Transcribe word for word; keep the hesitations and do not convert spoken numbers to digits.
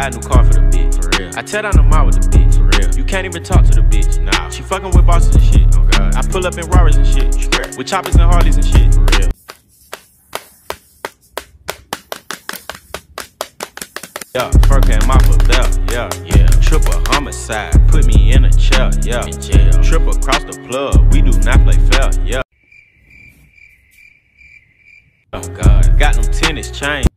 buy a new car for the bitch. For real. I tear down the mall with the bitch. For real. You can't even talk to the bitch. Nah. She fucking with bosses and shit. Oh God. I pull up in Rarers and shit. Straight. With choppers and Harleys and shit. For real. Yeah, fur can mop up there, yeah, yeah. Triple homicide, put me in a chair, yeah. In jail. Triple across the plug, we do not play fair, yeah. Oh God. Got them tennis chains.